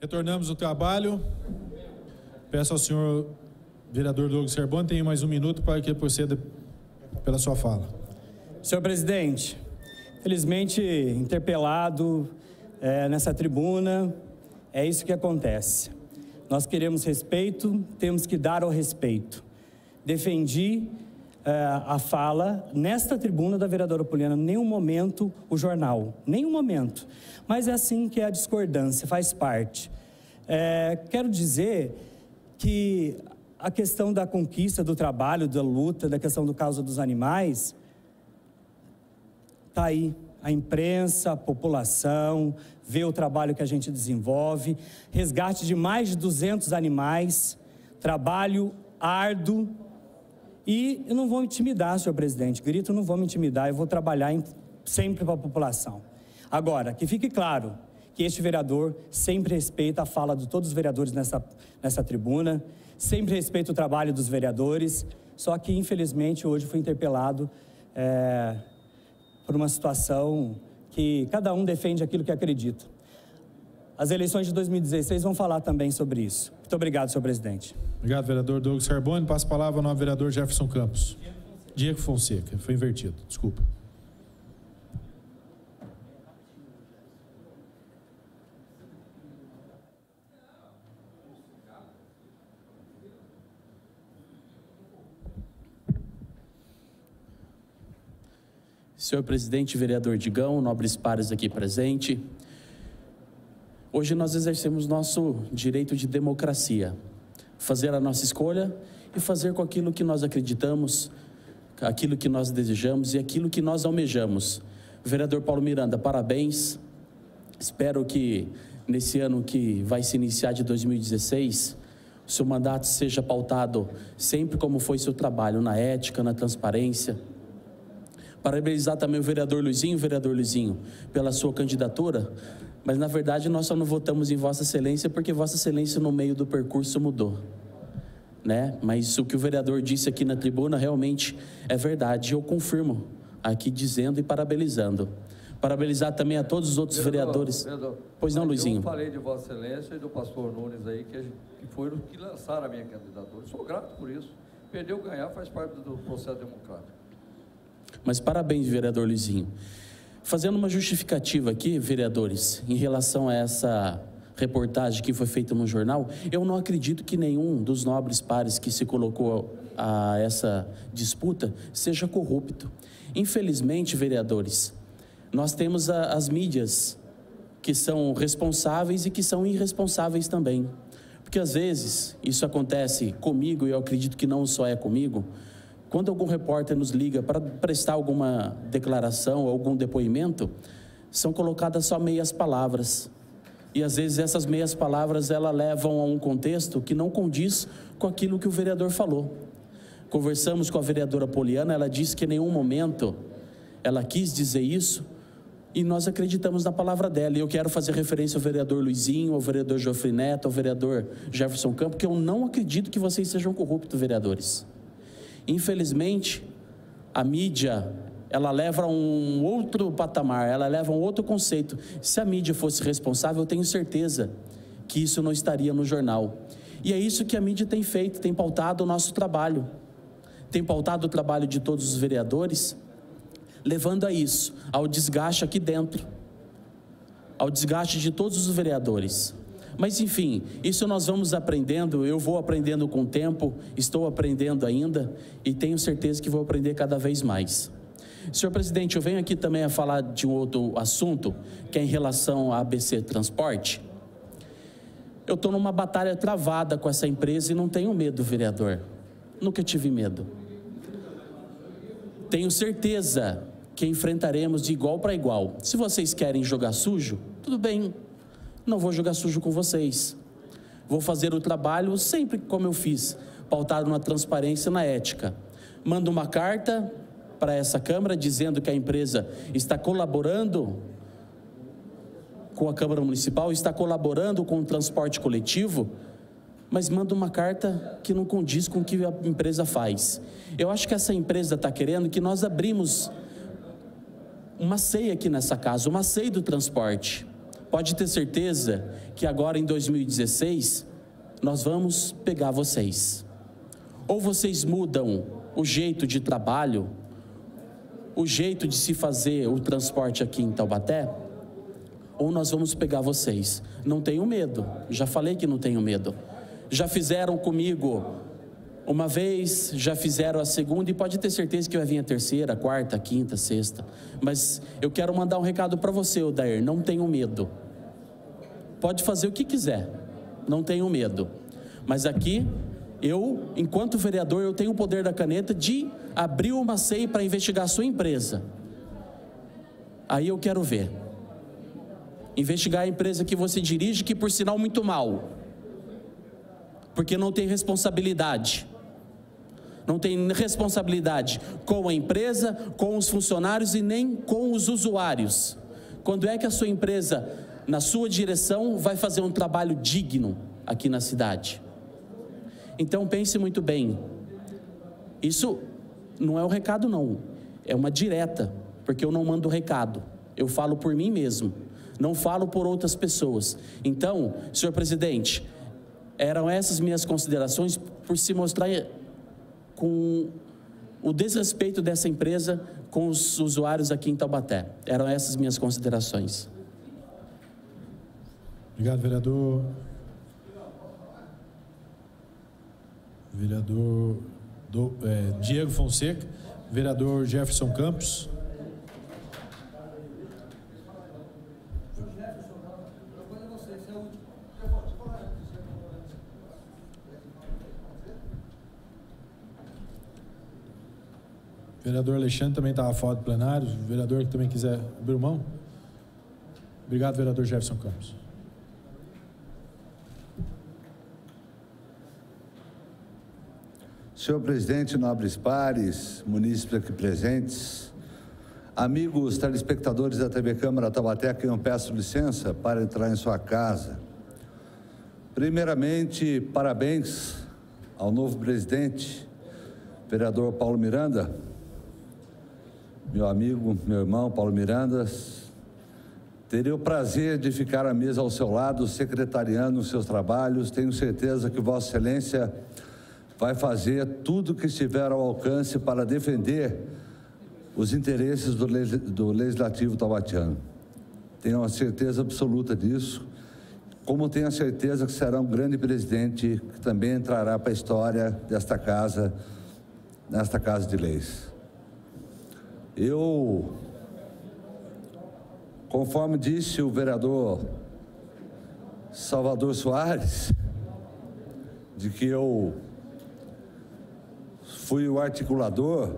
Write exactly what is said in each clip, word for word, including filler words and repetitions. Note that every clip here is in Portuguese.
Retornamos ao trabalho. Peço ao senhor vereador Douglas Carbone, tem mais um minuto para que proceda pela sua fala. Senhor presidente, felizmente interpelado é, nessa tribuna, é isso que acontece. Nós queremos respeito, temos que dar ao respeito. Defendi é, a fala nesta tribuna da vereadora Poliana, em nenhum momento o jornal, nenhum momento. Mas é assim que é a discordância, faz parte. É, quero dizer que a questão da conquista, do trabalho, da luta, da questão do causa dos animais, está aí. A imprensa, a população, vê o trabalho que a gente desenvolve, resgate de mais de duzentos animais, trabalho árduo. E eu não vou me intimidar, senhor presidente, grito, não vou me intimidar, eu vou trabalhar em, sempre para a população. Agora, que fique claro que este vereador sempre respeita a fala de todos os vereadores nessa, nessa tribuna, sempre respeita o trabalho dos vereadores, só que, infelizmente, hoje foi interpelado é, por uma situação que cada um defende aquilo que acredita. As eleições de dois mil e dezesseis vão falar também sobre isso. Muito obrigado, senhor presidente. Obrigado, vereador Douglas Carbone. Passo a palavra ao novo vereador Jefferson Campos. Diego Fonseca. Foi invertido. Desculpa. Senhor presidente, vereador Digão, nobres pares aqui presentes, hoje nós exercemos nosso direito de democracia, fazer a nossa escolha e fazer com aquilo que nós acreditamos, aquilo que nós desejamos e aquilo que nós almejamos. Vereador Paulo Miranda, parabéns, espero que nesse ano que vai se iniciar de dois mil e dezesseis, o seu mandato seja pautado sempre como foi seu trabalho, na ética, na transparência. Parabenizar também o vereador Luizinho, vereador Luizinho, pela sua candidatura, mas na verdade nós só não votamos em Vossa Excelência porque Vossa Excelência no meio do percurso mudou, né? Mas o que o vereador disse aqui na tribuna realmente é verdade, eu confirmo aqui dizendo e parabenizando. Parabenizar também a todos os outros vereador, vereadores. Vereador, pois não, Luizinho? Eu falei de Vossa Excelência e do pastor Nunes aí, que, que foram que lançaram a minha candidatura. Sou grato por isso. Perder ou ganhar faz parte do processo democrático. Mas parabéns, vereador Luizinho. Fazendo uma justificativa aqui, vereadores, em relação a essa reportagem que foi feita no jornal, eu não acredito que nenhum dos nobres pares que se colocou a essa disputa seja corrupto. Infelizmente, vereadores, nós temos a, as mídias que são responsáveis e que são irresponsáveis também. Porque às vezes isso acontece comigo, e eu acredito que não só é comigo, quando algum repórter nos liga para prestar alguma declaração, algum depoimento, são colocadas só meias palavras. E às vezes essas meias palavras, elas levam a um contexto que não condiz com aquilo que o vereador falou. Conversamos com a vereadora Poliana, ela disse que em nenhum momento ela quis dizer isso, e nós acreditamos na palavra dela. E eu quero fazer referência ao vereador Luizinho, ao vereador Geoffrey Neto, ao vereador Jefferson Campos, que eu não acredito que vocês sejam corruptos, vereadores. Infelizmente, a mídia, ela leva a um outro patamar, ela leva a um outro conceito. Se a mídia fosse responsável, eu tenho certeza que isso não estaria no jornal. E é isso que a mídia tem feito, tem pautado o nosso trabalho. Tem pautado o trabalho de todos os vereadores, levando a isso, ao desgaste aqui dentro, ao desgaste de todos os vereadores. Mas, enfim, isso nós vamos aprendendo, eu vou aprendendo com o tempo, estou aprendendo ainda e tenho certeza que vou aprender cada vez mais. Senhor presidente, eu venho aqui também a falar de um outro assunto, que é em relação à A B C Transporte. Eu estou numa batalha travada com essa empresa e não tenho medo, vereador. Nunca tive medo. Tenho certeza que enfrentaremos de igual para igual. Se vocês querem jogar sujo, tudo bem. Não vou jogar sujo com vocês. Vou fazer o trabalho sempre como eu fiz, pautado na transparência e na ética. Mando uma carta para essa Câmara dizendo que a empresa está colaborando com a Câmara Municipal, está colaborando com o transporte coletivo, mas manda uma carta que não condiz com o que a empresa faz. Eu acho que essa empresa está querendo que nós abrimos uma ceia aqui nessa casa, uma ceia do transporte, pode ter certeza que agora em dois mil e dezesseis, nós vamos pegar vocês. Ou vocês mudam o jeito de trabalho, o jeito de se fazer o transporte aqui em Taubaté, ou nós vamos pegar vocês. Não tenham medo, já falei que não tenho medo. Já fizeram comigo uma vez, já fizeram a segunda e pode ter certeza que vai vir a terceira, a quarta, a quinta, a sexta. Mas eu quero mandar um recado para você, Odair, não tenham medo. Pode fazer o que quiser, não tenham medo. Mas aqui, eu, enquanto vereador, eu tenho o poder da caneta de abrir uma C E I para investigar a sua empresa. Aí eu quero ver. Investigar a empresa que você dirige, que por sinal muito mal. Porque não tem responsabilidade. Não tem responsabilidade com a empresa, com os funcionários e nem com os usuários. Quando é que a sua empresa, na sua direção, vai fazer um trabalho digno aqui na cidade? Então pense muito bem. Isso não é um recado não, é uma direta, porque eu não mando recado. Eu falo por mim mesmo, não falo por outras pessoas. Então, senhor presidente, eram essas minhas considerações por se mostrar com o desrespeito dessa empresa com os usuários aqui em Taubaté. Eram essas minhas considerações. Obrigado, vereador. Vereador do, é, Diego Fonseca, vereador Jefferson Campos. Vereador Alexandre também estava fora do plenário. Vereador que também quiser abrir mão. Obrigado, vereador Jefferson Campos. Senhor presidente, nobres pares, munícipes aqui presentes, amigos telespectadores da T V Câmara Taubaté, a quem eu peço licença para entrar em sua casa. Primeiramente, parabéns ao novo presidente, vereador Paulo Miranda, meu amigo, meu irmão Paulo Miranda. Terei o prazer de ficar à mesa ao seu lado, secretariando os seus trabalhos. Tenho certeza que Vossa Excelência vai fazer tudo o que estiver ao alcance para defender os interesses do, do Legislativo taubatiano. Tenho a certeza absoluta disso, como tenho a certeza que será um grande presidente que também entrará para a história desta casa, nesta Casa de Leis. Eu, conforme disse o vereador Salvador Soares, de que eu fui o articulador,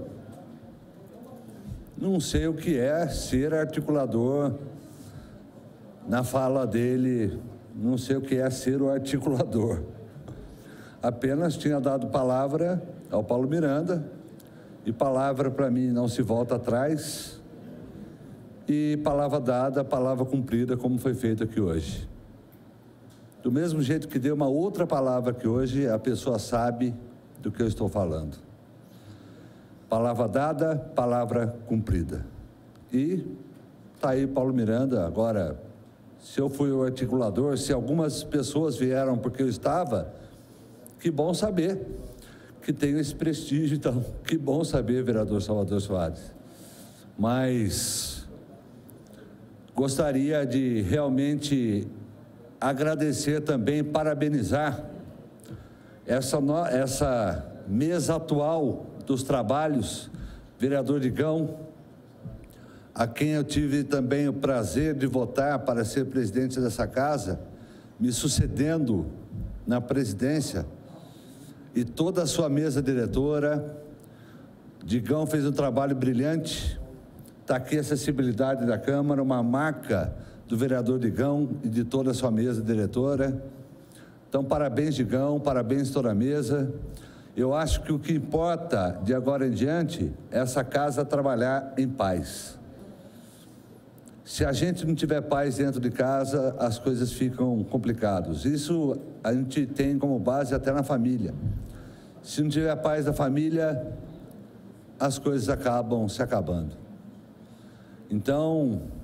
não sei o que é ser articulador. Na fala dele, não sei o que é ser o articulador. Apenas tinha dado palavra ao Paulo Miranda, e palavra para mim não se volta atrás, e palavra dada, palavra cumprida, como foi feito aqui hoje. Do mesmo jeito que deu uma outra palavra aqui hoje, a pessoa sabe do que eu estou falando. Palavra dada, palavra cumprida. E está aí Paulo Miranda. Agora, se eu fui o articulador, se algumas pessoas vieram porque eu estava, que bom saber que tenho esse prestígio, então, que bom saber, vereador Salvador Soares. Mas gostaria de realmente agradecer também, parabenizar essa, no, essa mesa atual dos trabalhos, vereador Digão, a quem eu tive também o prazer de votar para ser presidente dessa casa, me sucedendo na presidência, e toda a sua mesa diretora. Digão fez um trabalho brilhante. Está aqui a acessibilidade da Câmara, uma marca do vereador Digão e de toda a sua mesa diretora. Então, parabéns, Digão, parabéns toda a mesa. Eu acho que o que importa de agora em diante é essa casa trabalhar em paz. Se a gente não tiver paz dentro de casa, as coisas ficam complicadas. Isso a gente tem como base até na família. Se não tiver paz da família, as coisas acabam se acabando. Então,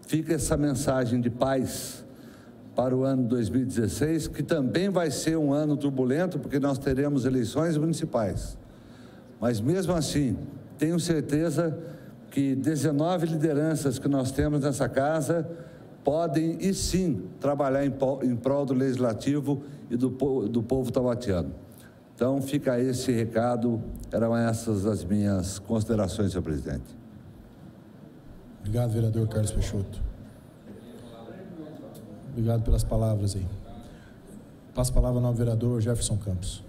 fica essa mensagem de paz para o ano dois mil e dezesseis, que também vai ser um ano turbulento, porque nós teremos eleições municipais. Mas mesmo assim, tenho certeza que dezenove lideranças que nós temos nessa casa podem e sim trabalhar em, em prol do legislativo e do, do povo taubatiano. Então fica esse recado, eram essas as minhas considerações, senhor presidente. Obrigado, vereador Carlos Peixoto. Obrigado pelas palavras aí. Passo a palavra ao novo vereador Jefferson Campos.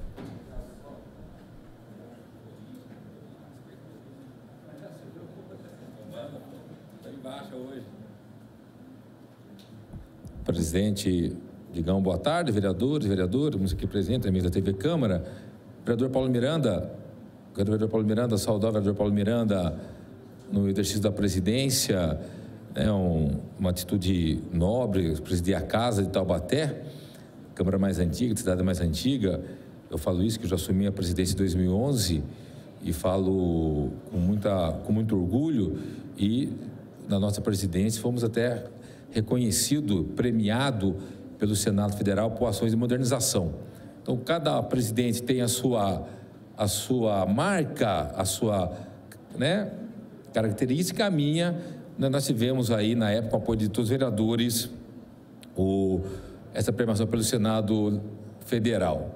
Presidente Digão, boa tarde, vereadores, vereadores, estamos aqui presentes, amigos da T V Câmara. Vereador Paulo Miranda, vereador Paulo Miranda, saudar o vereador Paulo Miranda no exercício da presidência, é um, uma atitude nobre, presidir a casa de Taubaté, Câmara mais antiga, cidade mais antiga. Eu falo isso, que eu já assumi a presidência em dois mil e onze e falo com, muita, com muito orgulho, e na nossa presidência fomos até reconhecido, premiado pelo Senado Federal por ações de modernização. Então, cada presidente tem a sua, a sua marca, a sua, né, característica. A minha, nós tivemos aí, na época, com o apoio de todos os vereadores, o, essa premiação pelo Senado Federal.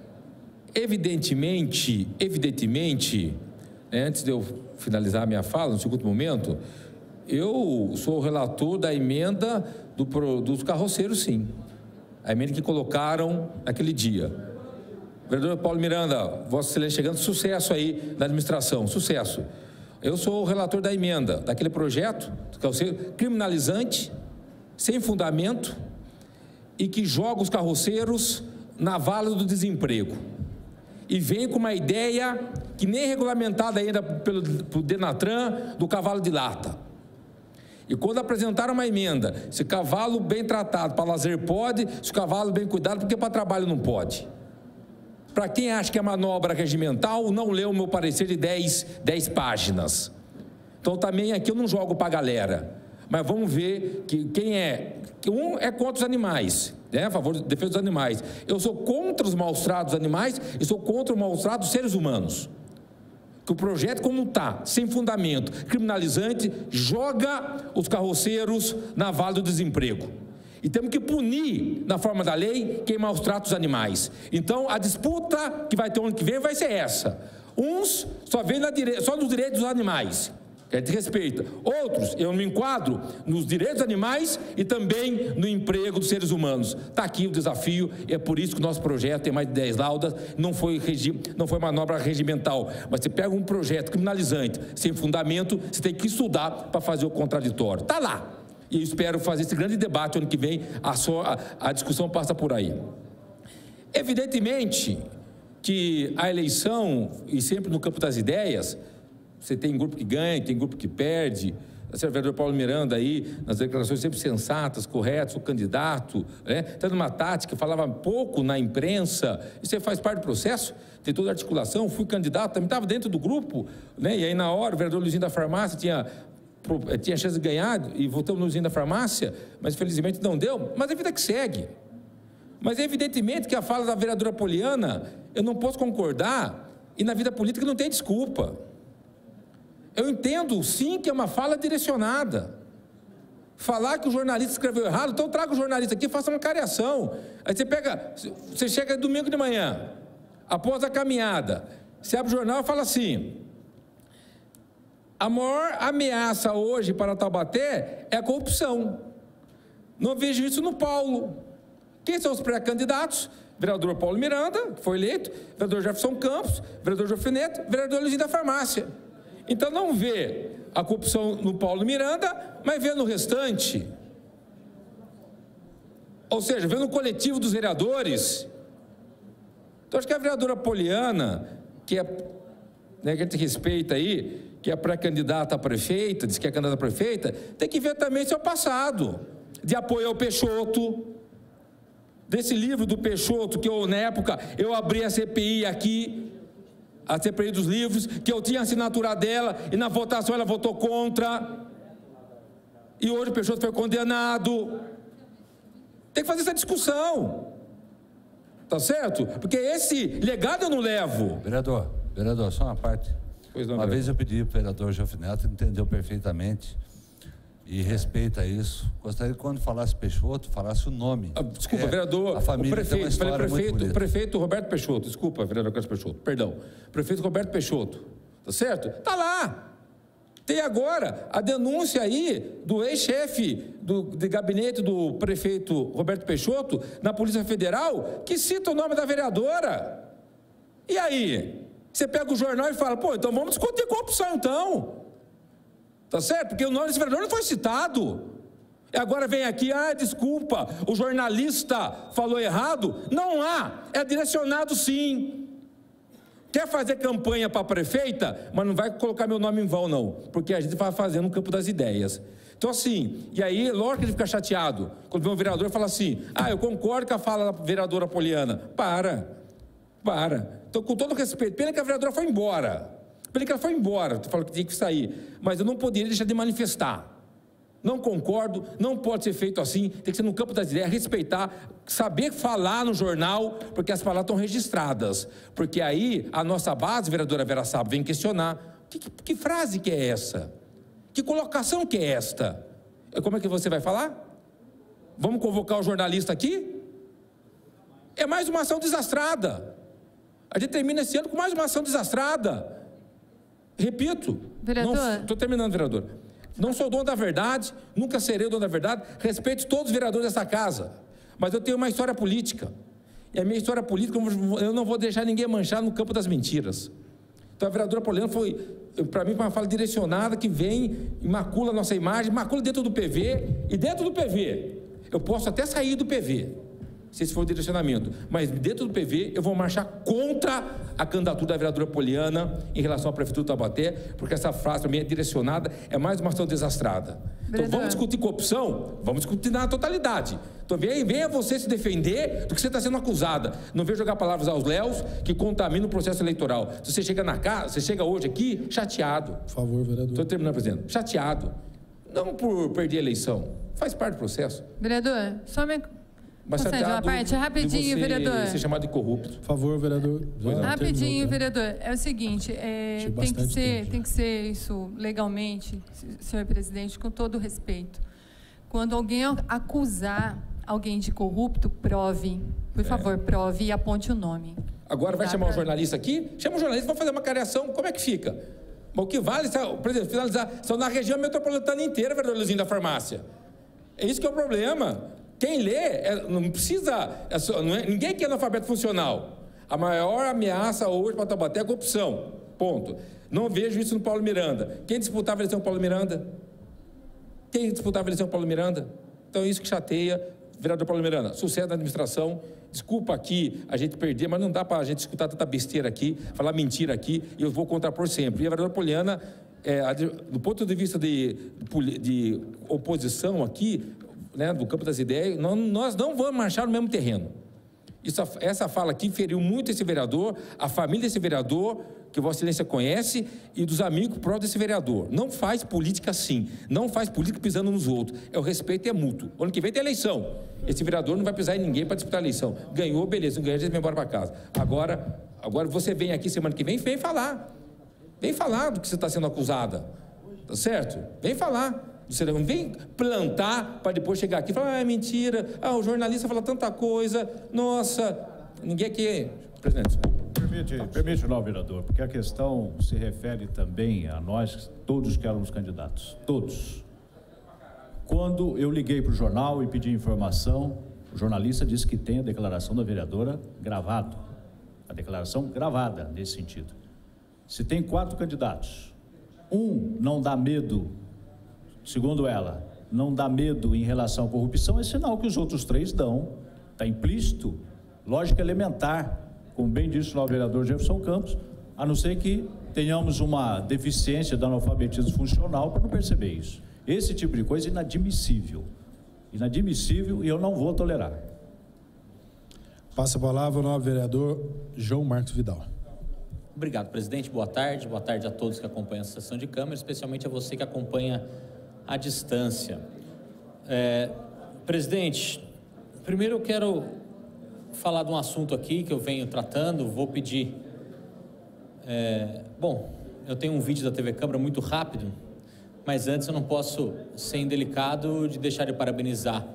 Evidentemente, evidentemente, né, antes de eu finalizar a minha fala, no segundo momento, eu sou o relator da emenda do, dos carroceiros, sim. A emenda que colocaram naquele dia. Vereador Paulo Miranda, Vossa Excelência chegando, sucesso aí na administração, sucesso. Eu sou o relator da emenda, daquele projeto do carroceiro criminalizante, sem fundamento, e que joga os carroceiros na vala do desemprego. E vem com uma ideia que nem regulamentada ainda pelo, pelo Denatran, do cavalo de lata. E quando apresentaram uma emenda, se cavalo bem tratado para lazer pode, se cavalo bem cuidado, porque para trabalho não pode. Para quem acha que é manobra regimental, não leu o meu parecer de dez, dez páginas. Então também aqui eu não jogo para a galera. Mas vamos ver que quem é... Um é contra os animais, né, a favor da defesa dos animais. Eu sou contra os maus-tratos dos animais e sou contra o maus-trato dos seres humanos. Que o projeto, como está, sem fundamento, criminalizante, joga os carroceiros na vala do desemprego. E temos que punir, na forma da lei, quem maus-trata os animais. Então, a disputa que vai ter o ano que vem vai ser essa. Uns só vêm na dire... só nos direitos dos animais, que a gente respeita. Outros, eu me enquadro nos direitos dos animais e também no emprego dos seres humanos. Está aqui o desafio, e é por isso que o nosso projeto tem mais de dez laudas, não foi, regi... não foi manobra regimental, mas você pega um projeto criminalizante, sem fundamento, você tem que estudar para fazer o contraditório. Está lá. E eu espero fazer esse grande debate ano que vem, a, so... a discussão passa por aí. Evidentemente que a eleição, e sempre no campo das ideias, você tem grupo que ganha, tem grupo que perde. O vereador Paulo Miranda aí, nas declarações sempre sensatas, corretas, o candidato, né? Tá numa tática, falava pouco na imprensa, isso aí faz parte do processo, tem toda a articulação, fui candidato, também estava dentro do grupo, né? E aí na hora o vereador Luizinho da Farmácia tinha, tinha chance de ganhar e votamos no Luizinho da Farmácia, mas infelizmente não deu, mas a vida que segue. Mas é evidentemente que a fala da vereadora Poliana, eu não posso concordar, e na vida política não tem desculpa. Eu entendo, sim, que é uma fala direcionada. Falar que o jornalista escreveu errado, então traga o jornalista aqui e faça uma cariação. Aí você pega, você chega domingo de manhã, após a caminhada, você abre o jornal e fala assim: a maior ameaça hoje para Taubaté é a corrupção. Não vejo isso no Paulo. Quem são os pré-candidatos? Vereador Paulo Miranda, que foi eleito, vereador Jefferson Campos, vereador Jofineto, vereador Luizinho da Farmácia. Então não vê a corrupção no Paulo Miranda, mas vê no restante. Ou seja, vê no coletivo dos vereadores. Então acho que a vereadora Poliana, que é, né, que a gente respeita aí, que é pré-candidata a prefeita, diz que é candidata a prefeita, tem que ver também seu passado, de apoio ao Peixoto, desse livro do Peixoto, que eu, na época, eu abri a C P I aqui, a C P I dos livros, que eu tinha a assinatura dela, e na votação ela votou contra. E hoje o Peixoto foi condenado. Tem que fazer essa discussão. Tá certo? Porque esse legado eu não levo. Vereador, vereador, só uma parte. Pois não, uma vereador. vez eu pedi para o vereador Giofineto, ele entendeu perfeitamente e respeita isso. Gostaria que quando falasse Peixoto, falasse o nome. Ah, desculpa, vereador, a família o prefeito, tem uma história falei prefeito, muito bonita. prefeito Roberto Peixoto, desculpa, vereador Carlos Peixoto, perdão. Prefeito Roberto Peixoto, tá certo? Tá lá. Tem agora a denúncia aí do ex-chefe do de gabinete do prefeito Roberto Peixoto na Polícia Federal, que cita o nome da vereadora. E aí? Você pega o jornal e fala, pô, então vamos discutir corrupção então. Tá certo? Porque o nome desse vereador não foi citado. E agora vem aqui, ah, desculpa, o jornalista falou errado. Não há, é direcionado sim. Quer fazer campanha para a prefeita, mas não vai colocar meu nome em vão, não, porque a gente vai fazer no campo das ideias. Então, assim, e aí, lógico que ele fica chateado, quando vem um vereador e fala assim, ah, eu concordo com a fala da vereadora Poliana. Para, para. Então, com todo respeito, pena que a vereadora foi embora, pena que ela foi embora, tu falou que tinha que sair, mas eu não poderia deixar de manifestar. Não concordo, não pode ser feito assim, tem que ser no campo das ideias, respeitar, saber falar no jornal, porque as palavras estão registradas. Porque aí a nossa base, vereadora Vera Sabo, vem questionar, que, que, que frase que é essa? Que colocação que é esta? Como é que você vai falar? Vamos convocar o jornalista aqui? É mais uma ação desastrada. A gente termina esse ano com mais uma ação desastrada. Repito. Vereador. Estou terminando, vereador. Não sou dono da verdade, nunca serei dono da verdade, respeito todos os vereadores dessa casa, mas eu tenho uma história política, e a minha história política eu não vou deixar ninguém manchar no campo das mentiras. Então a vereadora Poliana foi, para mim, uma fala direcionada que vem e macula a nossa imagem, macula dentro do P V, e dentro do P V, eu posso até sair do P V, se esse for o direcionamento, mas dentro do P V eu vou marchar contra a candidatura da vereadora Poliana em relação à Prefeitura de Taubaté, porque essa frase também é direcionada, é mais uma ação desastrada. Então Vereador. vamos discutir corrupção? Vamos discutir na totalidade. Então venha, venha você se defender do que você está sendo acusada. Não venha jogar palavras aos léus que contaminam o processo eleitoral. Se você chega na casa, você chega hoje aqui chateado. Por favor, vereador. Estou terminando, presidente. Chateado. Não por perder a eleição. Faz parte do processo. Vereador, só me... Mas Passando de uma parte, rapidinho, de você vereador. ser chamado de corrupto. Por favor, vereador. Já Rapidinho, terminou, tá? vereador. É o seguinte, é, Achei tem, que bastante ser, tempo. tem que ser isso legalmente, senhor presidente, com todo o respeito. Quando alguém acusar alguém de corrupto, prove. Por favor, prove e aponte o nome. Agora vai Dá chamar o pra- jornalista aqui? Chama o jornalista, vai fazer uma cariação. Como é que fica? Mas o que vale, presidente, finalizar, são na região metropolitana inteira, vereador Luizinho da farmácia. É isso que é o problema. Quem lê, é, não precisa, é só, não é, ninguém quer é analfabeto funcional. A maior ameaça hoje para Taubaté é a corrupção, ponto. Não vejo isso no Paulo Miranda. Quem disputava a eleição Paulo Miranda? Quem disputava a eleição Paulo Miranda? Então é isso que chateia, vereador Paulo Miranda. Sucesso na administração, desculpa aqui a gente perder, mas não dá para a gente escutar tanta besteira aqui, falar mentira aqui, e eu vou contrapor sempre. E a vereadora Poliana, é, do ponto de vista de, de oposição aqui, né, do campo das ideias, não, nós não vamos marchar no mesmo terreno. Isso, essa fala aqui feriu muito esse vereador, a família desse vereador, que Vossa Excelência conhece, e dos amigos próprios desse vereador. Não faz política assim, não faz política pisando nos outros. É o respeito é mútuo. Ano que vem tem eleição. Esse vereador não vai pisar em ninguém para disputar a eleição. Ganhou, beleza, não ganhou, a gente vai embora para casa. Agora, agora você vem aqui semana que vem, vem falar. Vem falar do que você está sendo acusada. Tá certo? Vem falar. Você não vem plantar para depois chegar aqui e falar, ah, é mentira, ah, o jornalista fala tanta coisa, nossa, ninguém aqui... Presidente, desculpa. Permite, permite não, vereador, porque a questão se refere também a nós, todos que éramos candidatos, todos. Quando eu liguei para o jornal e pedi informação, o jornalista disse que tem a declaração da vereadora gravado, a declaração gravada nesse sentido. Se tem quatro candidatos, um não dá medo, segundo ela, não dá medo em relação à corrupção, é sinal que os outros três dão, está implícito, lógica elementar, como bem disse o vereador Jefferson Campos, a não ser que tenhamos uma deficiência do analfabetismo funcional para não perceber isso. Esse tipo de coisa é inadmissível, inadmissível, e eu não vou tolerar. Passa a palavra ao novo vereador João Marcos Vidal. Obrigado, presidente. Boa tarde. Boa tarde a todos que acompanham a sessão de Câmara, especialmente a você que acompanha à distância. É, presidente, primeiro eu quero falar de um assunto aqui que eu venho tratando, vou pedir... É, bom, eu tenho um vídeo da T V Câmara muito rápido, mas antes eu não posso ser indelicado de deixar de parabenizar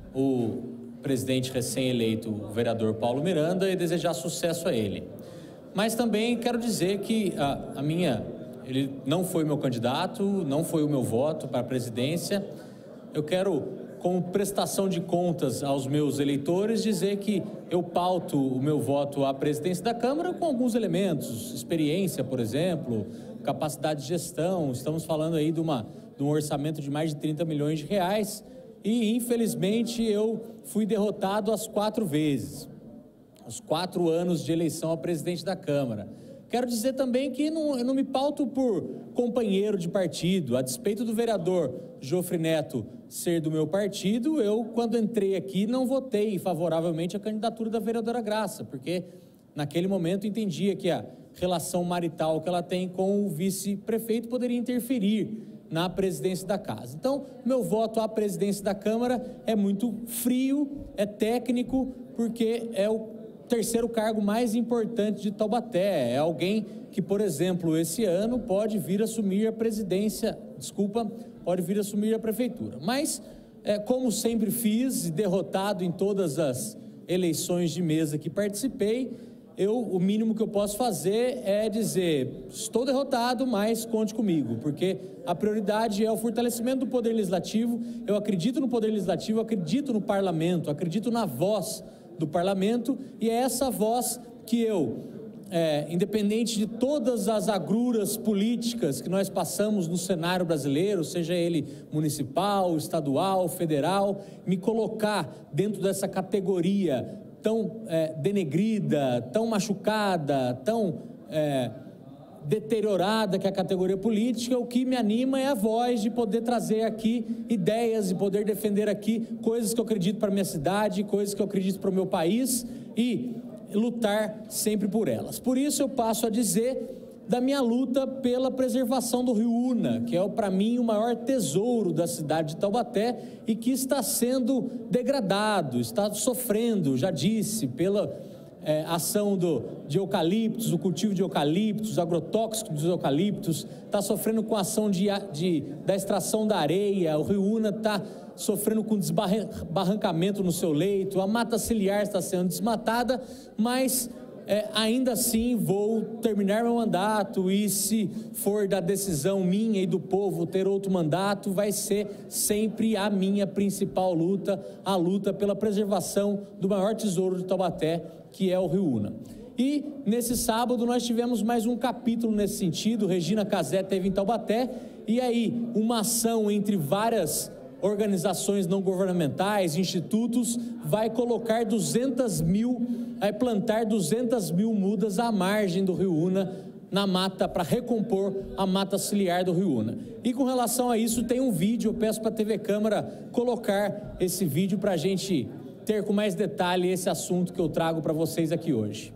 o presidente recém-eleito, o vereador Paulo Miranda, e desejar sucesso a ele. Mas também quero dizer que a, a minha... Ele não foi meu candidato, não foi o meu voto para a presidência. Eu quero, como prestação de contas aos meus eleitores, dizer que eu pauto o meu voto à presidência da Câmara com alguns elementos, experiência, por exemplo, capacidade de gestão. Estamos falando aí de, uma, de um orçamento de mais de trinta milhões de reais e, infelizmente, eu fui derrotado as quatro vezes, os quatro anos de eleição a presidente da Câmara. Quero dizer também que não, eu não me pauto por companheiro de partido. A despeito do vereador Jofre Neto ser do meu partido, eu, quando entrei aqui, não votei favoravelmente a candidatura da vereadora Graça, porque naquele momento entendia que a relação marital que ela tem com o vice-prefeito poderia interferir na presidência da casa. Então, meu voto à presidência da Câmara é muito frio, é técnico, porque é o terceiro cargo mais importante de Taubaté. É alguém que, por exemplo, esse ano pode vir assumir a presidência, desculpa, pode vir assumir a prefeitura. Mas, é, como sempre fiz, derrotado em todas as eleições de mesa que participei, eu, o mínimo que eu posso fazer é dizer, estou derrotado, mas conte comigo, porque a prioridade é o fortalecimento do Poder Legislativo. Eu acredito no Poder Legislativo, acredito no Parlamento, acredito na voz do Parlamento, e é essa voz que eu, é, independente de todas as agruras políticas que nós passamos no cenário brasileiro, seja ele municipal, estadual, federal, me colocar dentro dessa categoria tão é, denegrida, tão machucada, tão é, deteriorada que é a categoria política, o que me anima é a voz de poder trazer aqui ideias, de poder defender aqui coisas que eu acredito para a minha cidade, coisas que eu acredito para o meu país e lutar sempre por elas. Por isso eu passo a dizer da minha luta pela preservação do Rio Una, que é para mim o maior tesouro da cidade de Taubaté e que está sendo degradado, está sofrendo, já disse, pela É, ação do, de eucaliptos, o cultivo de eucaliptos, agrotóxico dos eucaliptos, está sofrendo com a ação de, de, da extração da areia, o Rio Una está sofrendo com desbarrancamento no seu leito, a mata ciliar está sendo desmatada, mas é, ainda assim vou terminar meu mandato e se for da decisão minha e do povo ter outro mandato, vai ser sempre a minha principal luta, a luta pela preservação do maior tesouro de Taubaté, que é o Rio Una. E nesse sábado nós tivemos mais um capítulo nesse sentido. Regina Casé teve em Taubaté, e aí uma ação entre várias organizações não governamentais, institutos, vai colocar duzentas mil, vai plantar duzentas mil mudas à margem do Rio Una, na mata, para recompor a mata ciliar do Rio Una. E com relação a isso tem um vídeo, eu peço para a T V Câmara colocar esse vídeo para a gente ter com mais detalhe esse assunto que eu trago para vocês aqui hoje.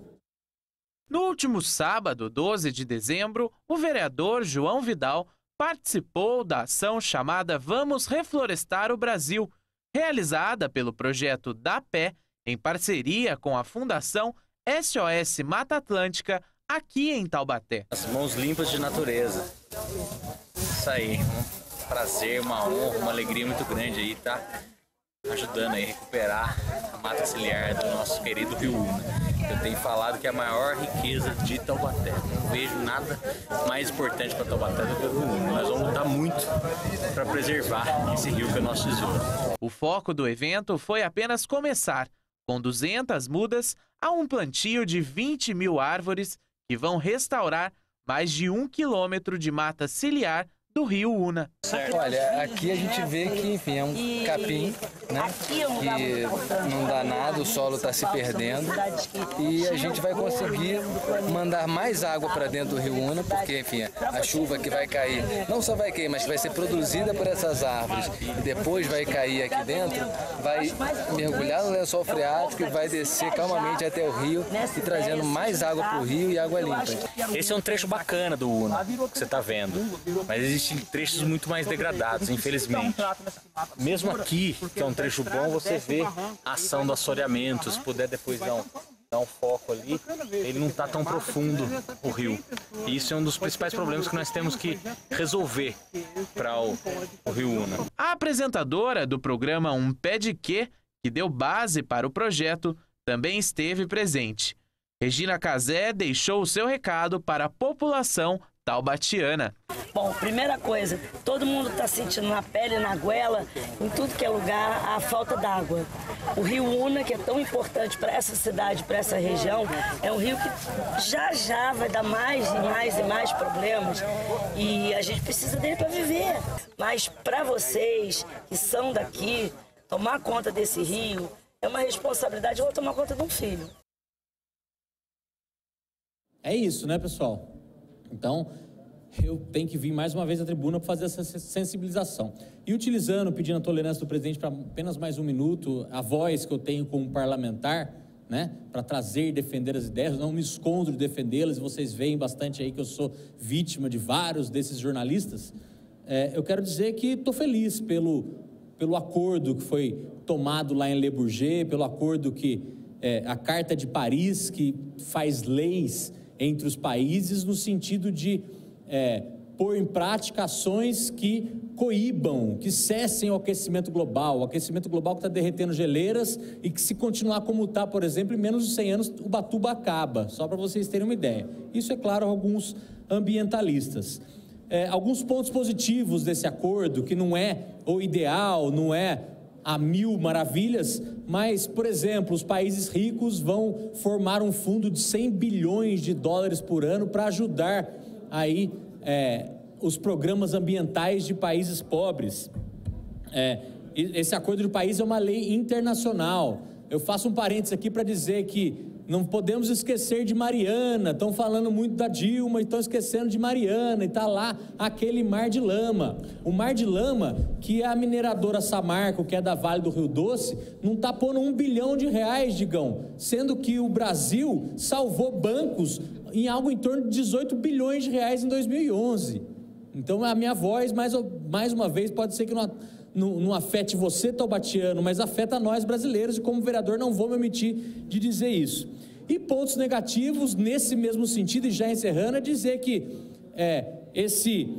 No último sábado, doze de dezembro, o vereador João Vidal participou da ação chamada Vamos Reflorestar o Brasil, realizada pelo projeto DAPé, em parceria com a Fundação S O S Mata Atlântica, aqui em Taubaté. As mãos limpas de natureza. Isso aí, um prazer, uma honra, uma alegria muito grande aí, tá? Ajudando aí a recuperar a mata ciliar do nosso querido Rio Una. Eu tenho falado que é a maior riqueza de Taubaté. Não vejo nada mais importante para Taubaté do que o Rio Una. Nós vamos lutar muito para preservar esse rio que é nosso tesouro. O foco do evento foi apenas começar, com duzentas mudas a um plantio de vinte mil árvores que vão restaurar mais de um quilômetro de mata ciliar do Rio Una. Olha, aqui a gente vê que, enfim, é um capim, né, que não dá nada, o solo está se perdendo e a gente vai conseguir mandar mais água para dentro do Rio Una, porque, enfim, a chuva que vai cair, não só vai cair, mas que vai ser produzida por essas árvores e depois vai cair aqui dentro, vai mergulhar no lençol freático e vai descer calmamente até o rio e trazendo mais água para o rio e água limpa. Esse é um trecho bacana do Una, que você está vendo, mas existe existem trechos muito mais degradados, infelizmente. Mesmo aqui, que é um trecho bom, você vê a ação do assoreamento. Se puder depois dar um, dar um foco ali, ele não está tão profundo, o rio. E isso é um dos principais problemas que nós temos que resolver para o, o Rio Una. A apresentadora do programa Um Pé de Quê, que deu base para o projeto, também esteve presente. Regina Casé deixou o seu recado para a população taubatiana. Bom, primeira coisa, todo mundo está sentindo na pele, na goela, em tudo que é lugar, a falta d'água. O Rio Una, que é tão importante para essa cidade, para essa região, é um rio que já já vai dar mais e mais e mais problemas e a gente precisa dele para viver. Mas para vocês que são daqui, tomar conta desse rio é uma responsabilidade, igual tomar conta de um filho. É isso, né, pessoal? Então, eu tenho que vir mais uma vez à tribuna para fazer essa sensibilização. E utilizando, pedindo a tolerância do presidente para apenas mais um minuto, a voz que eu tenho como parlamentar, né, para trazer e defender as ideias, eu não me escondo de defendê-las, vocês veem bastante aí que eu sou vítima de vários desses jornalistas. É, eu quero dizer que estou feliz pelo, pelo acordo que foi tomado lá em Le Bourget, pelo acordo que, é, a Carta de Paris, que faz leis entre os países no sentido de é, pôr em prática ações que coíbam, que cessem o aquecimento global, o aquecimento global que está derretendo geleiras e que se continuar como está, por exemplo, em menos de cem anos, Ubatuba acaba, só para vocês terem uma ideia. Isso é claro, alguns ambientalistas. É, alguns pontos positivos desse acordo, que não é o ideal, não é a mil maravilhas, mas, por exemplo, os países ricos vão formar um fundo de cem bilhões de dólares por ano para ajudar aí é, os programas ambientais de países pobres. É, esse acordo de país é uma lei internacional. Eu faço um parênteses aqui para dizer que não podemos esquecer de Mariana. Estão falando muito da Dilma e estão esquecendo de Mariana. E está lá aquele mar de lama. O mar de lama, que a mineradora Samarco, que é da Vale do Rio Doce, não está pondo um bilhão de reais, digão. Sendo que o Brasil salvou bancos em algo em torno de dezoito bilhões de reais em dois mil e onze. Então a minha voz, mais, mais uma vez, pode ser que não, não, não afete você, taubatiano, mas afeta nós brasileiros, e como vereador não vou me omitir de dizer isso. E pontos negativos, nesse mesmo sentido, e já encerrando, é dizer que é, esse,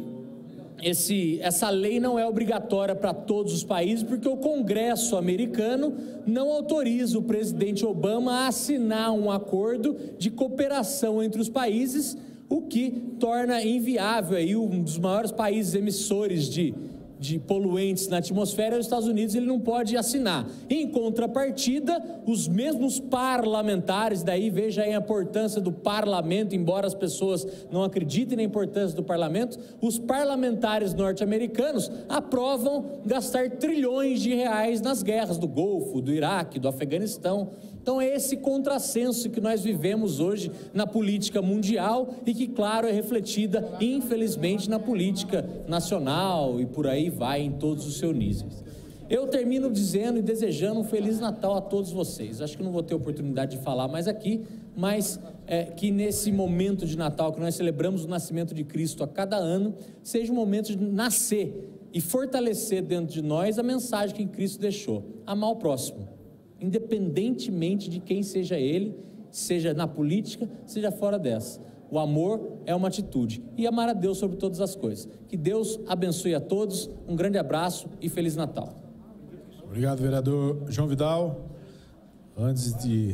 esse, essa lei não é obrigatória para todos os países, porque o Congresso americano não autoriza o presidente Obama a assinar um acordo de cooperação entre os países, o que torna inviável aí um dos maiores países emissores de de poluentes na atmosfera, os Estados Unidos, ele não pode assinar. Em contrapartida, os mesmos parlamentares, daí veja aí a importância do parlamento, embora as pessoas não acreditem na importância do parlamento, os parlamentares norte-americanos aprovam gastar trilhões de reais nas guerras do Golfo, do Iraque, do Afeganistão. Então é esse contrassenso que nós vivemos hoje na política mundial e que, claro, é refletida, infelizmente, na política nacional e por aí vai em todos os seus níveis. Eu termino dizendo e desejando um Feliz Natal a todos vocês. Acho que não vou ter oportunidade de falar mais aqui, mas é, que nesse momento de Natal, que nós celebramos o nascimento de Cristo a cada ano, seja um momento de nascer e fortalecer dentro de nós a mensagem que Cristo deixou: amar o próximo, independentemente de quem seja ele, seja na política, seja fora dessa. O amor é uma atitude, e amar a Deus sobre todas as coisas. Que Deus abençoe a todos, um grande abraço e Feliz Natal. Obrigado, vereador João Vidal. Antes de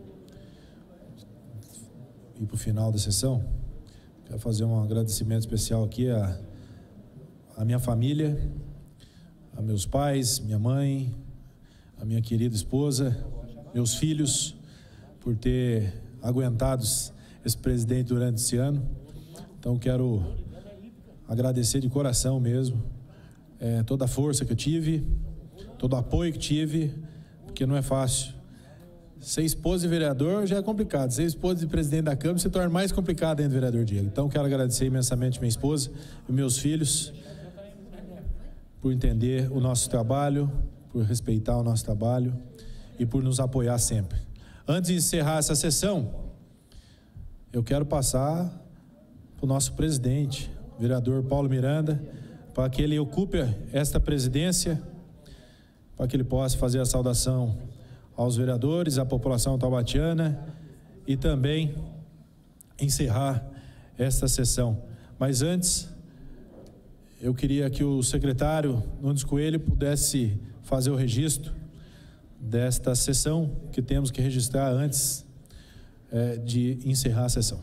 ir para o final da sessão, quero fazer um agradecimento especial aqui à, à minha família, a meus pais, minha mãe, a minha querida esposa, meus filhos, por ter aguentado esse presidente durante esse ano. Então quero agradecer de coração mesmo é, toda a força que eu tive, todo o apoio que tive, porque não é fácil. Ser esposa de vereador já é complicado, ser esposa de presidente da Câmara se torna mais complicado ainda, vereador Diego. Então quero agradecer imensamente minha esposa e meus filhos por entender o nosso trabalho, por respeitar o nosso trabalho e por nos apoiar sempre. Antes de encerrar essa sessão, eu quero passar para o nosso presidente, vereador Paulo Miranda, para que ele ocupe esta presidência, para que ele possa fazer a saudação aos vereadores, à população taubatiana e também encerrar esta sessão. Mas antes, eu queria que o secretário Nunes Coelho pudesse fazer o registro desta sessão que temos que registrar antes é, de encerrar a sessão.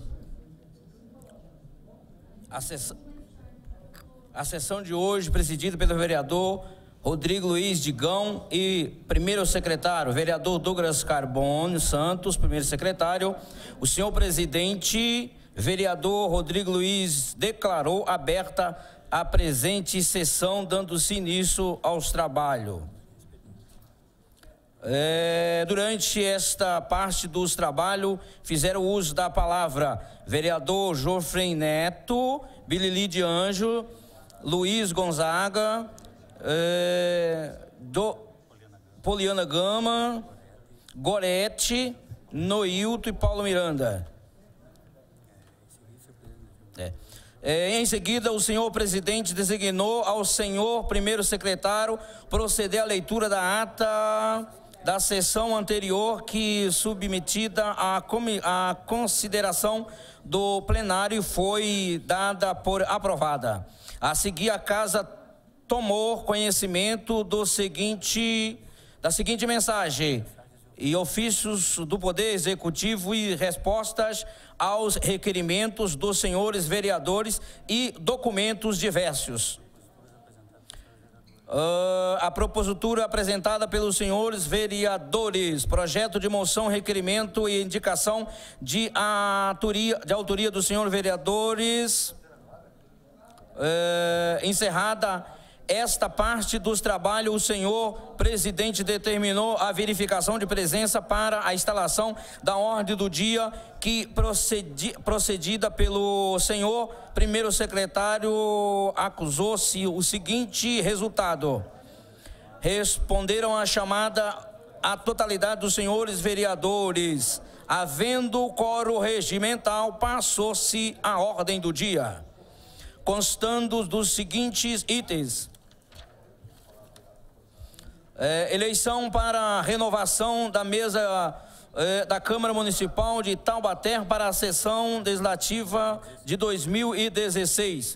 A sessão, a sessão de hoje, presidida pelo vereador Rodrigo Luiz Digão e primeiro secretário, vereador Douglas Carbone Santos, primeiro secretário. O senhor presidente, vereador Rodrigo Luiz, declarou aberta a presente sessão, dando-se início aos trabalhos. É, durante esta parte dos trabalhos, fizeram uso da palavra vereador Jofrey Neto, Bilili de Anjo, Luiz Gonzaga, é, do, Poliana Gama, Gorete, Noilton e Paulo Miranda. É. É, em seguida, o senhor presidente designou ao senhor primeiro secretário proceder à leitura da ata da sessão anterior, que submetida à, à consideração do plenário foi dada por aprovada. A seguir, a casa tomou conhecimento do seguinte, da seguinte mensagem: e ofícios do Poder Executivo e respostas aos requerimentos dos senhores vereadores e documentos diversos. Uh, a propositura apresentada pelos senhores vereadores, projeto de moção, requerimento e indicação de autoria, de autoria dos senhores vereadores, uh, encerrada esta parte dos trabalhos, o senhor presidente determinou a verificação de presença para a instalação da ordem do dia, que procedi, procedida pelo senhor primeiro secretário, acusou-se o seguinte resultado: responderam à chamada a totalidade dos senhores vereadores. Havendo quórum regimental, passou-se a ordem do dia, constando dos seguintes itens: É, eleição para renovação da mesa é, da Câmara Municipal de Taubaté para a sessão legislativa de dois mil e dezesseis.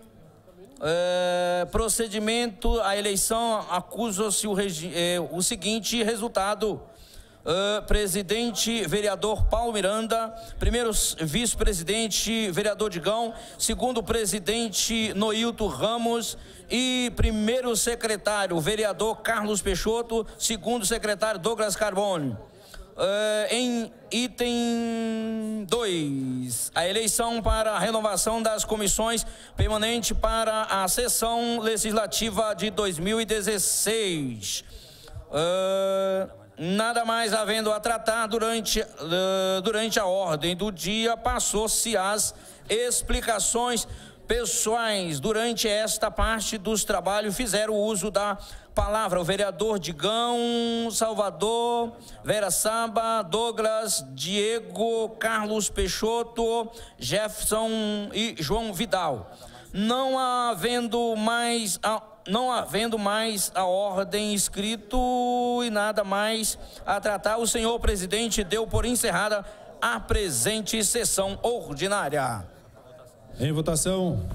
É, procedimento, a eleição, acusa-se o, é, o seguinte resultado: é, presidente vereador Paulo Miranda, primeiro vice-presidente vereador Digão, segundo presidente Noilton Ramos e primeiro secretário vereador Carlos Peixoto, segundo secretário Douglas Carbone. Uh, em item dois, a eleição para a renovação das comissões permanentes para a sessão legislativa de dois mil e dezesseis. Uh, nada mais havendo a tratar durante, uh, durante a ordem do dia, passou-se às explicações pessoais. Durante esta parte dos trabalhos, fizeram uso da palavra o vereador Digão, Salvador, Vera Saba, Douglas, Diego, Carlos Peixoto, Jefferson e João Vidal. Não havendo mais a, não havendo mais a ordem escrito e nada mais a tratar, o senhor presidente deu por encerrada a presente sessão ordinária. Em votação,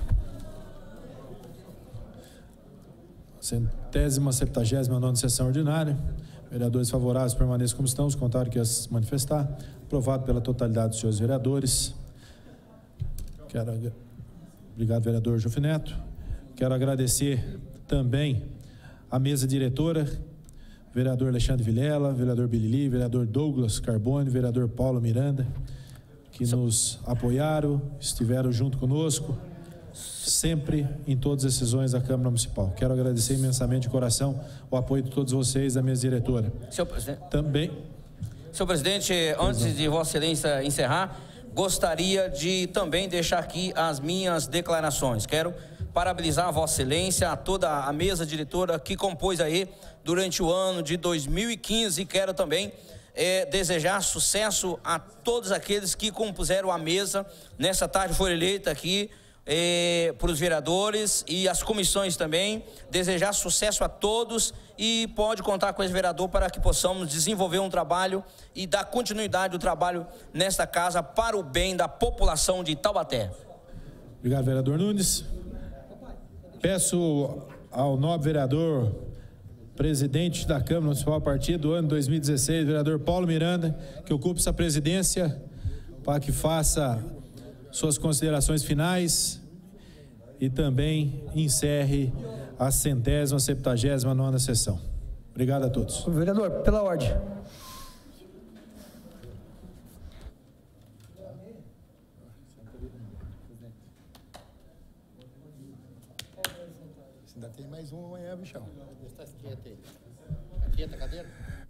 centésima, septagésima nona sessão ordinária. Vereadores favoráveis permaneçam como estão, os contrários que a se manifestar. Aprovado pela totalidade dos senhores vereadores. Quero... Obrigado, vereador Jofrey Neto. Quero agradecer também a mesa diretora, vereador Alexandre Vilela, vereador Bilili, vereador Douglas Carbone, vereador Paulo Miranda, que nos apoiaram, estiveram junto conosco, sempre em todas as decisões da Câmara Municipal. Quero agradecer imensamente de coração o apoio de todos vocês, da mesa diretora. Senhor presidente. Também. Senhor presidente, antes de Vossa Excelência encerrar, gostaria de também deixar aqui as minhas declarações. Quero parabenizar a Vossa Excelência, a toda a mesa diretora que compôs aí durante o ano de dois mil e quinze. Quero também É, desejar sucesso a todos aqueles que compuseram a mesa. Nessa tarde foi eleita aqui eh, para os vereadores e as comissões também, desejar sucesso a todos e pode contar com esse vereador para que possamos desenvolver um trabalho e dar continuidade ao trabalho nesta casa para o bem da população de Taubaté. Obrigado, vereador Nunes. Peço ao nobre vereador, presidente da Câmara Municipal a partir do ano dois mil e dezesseis, vereador Paulo Miranda, que ocupe essa presidência para que faça suas considerações finais e também encerre a centésima, septagésima nona sessão. Obrigado a todos. Vereador, pela ordem. Ainda tem mais um amanhã, bichão. Quieta a cadeira.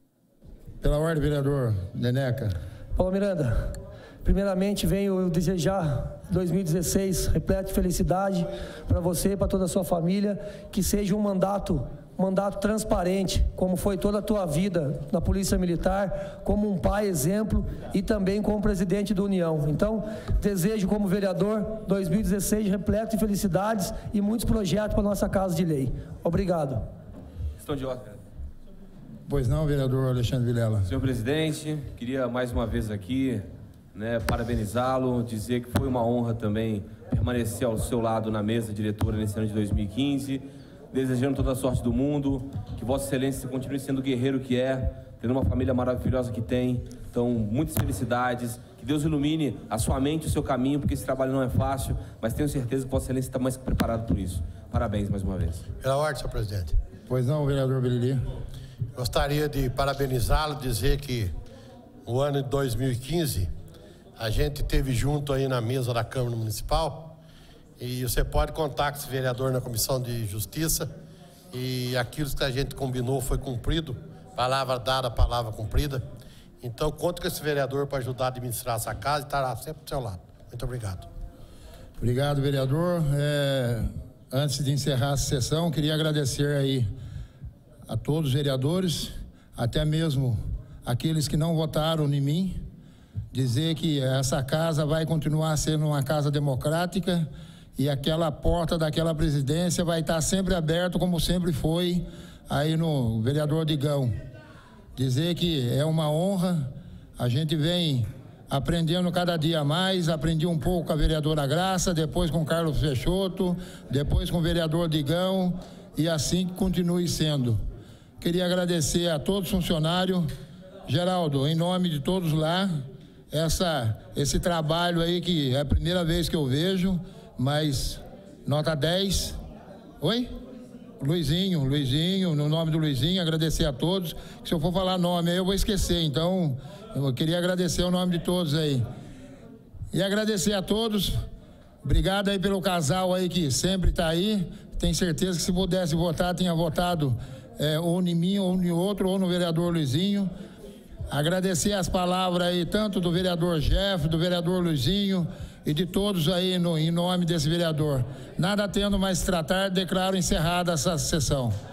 Pela ordem, vereador Neneca. Paulo Miranda, primeiramente venho desejar dois mil e dezesseis repleto de felicidade para você e para toda a sua família, que seja um mandato, um mandato transparente, como foi toda a tua vida na Polícia Militar, como um pai exemplo e também como presidente da União. Então, desejo como vereador dois mil e dezesseis repleto de felicidades e muitos projetos para a nossa Casa de Lei. Obrigado. Questão de ordem. Pois não, vereador Alexandre Vilela. Senhor presidente, queria mais uma vez aqui, né, parabenizá-lo, dizer que foi uma honra também permanecer ao seu lado na mesa diretora nesse ano de dois mil e quinze, desejando toda a sorte do mundo, que Vossa Excelência continue sendo o guerreiro que é, tendo uma família maravilhosa que tem. Então, muitas felicidades, que Deus ilumine a sua mente e o seu caminho, porque esse trabalho não é fácil, mas tenho certeza que Vossa Excelência está mais preparado por isso. Parabéns mais uma vez. Pela ordem, senhor presidente. Pois não, vereador Belili. Gostaria de parabenizá-lo, dizer que o ano de dois mil e quinze a gente teve junto aí na mesa da Câmara Municipal e você pode contar com esse vereador na Comissão de Justiça e aquilo que a gente combinou foi cumprido, palavra dada, palavra cumprida. Então, conto com esse vereador para ajudar a administrar essa casa e estará sempre do seu lado. Muito obrigado. Obrigado, vereador. É, antes de encerrar a sessão, queria agradecer aí a todos os vereadores, até mesmo aqueles que não votaram em mim, dizer que essa casa vai continuar sendo uma casa democrática e aquela porta daquela presidência vai estar sempre aberta, como sempre foi aí no vereador Digão. Dizer que é uma honra, a gente vem aprendendo cada dia mais, aprendi um pouco com a vereadora Graça, depois com o Carlos Peixoto, depois com o vereador Digão e assim continue sendo. Queria agradecer a todos os funcionários. Geraldo, em nome de todos lá, essa, esse trabalho aí que é a primeira vez que eu vejo, mas nota dez. Oi? Luizinho, Luizinho, no nome do Luizinho, agradecer a todos. Se eu for falar nome aí eu vou esquecer, então eu queria agradecer o nome de todos aí. E agradecer a todos. Obrigado aí pelo casal aí que sempre está aí. Tenho certeza que se pudesse votar, tinha votado É, ou em mim, ou em outro, ou no vereador Luizinho. Agradecer as palavras aí, tanto do vereador Jeff, do vereador Luizinho e de todos aí no, em nome desse vereador. Nada tendo mais tratar, declaro encerrada essa sessão.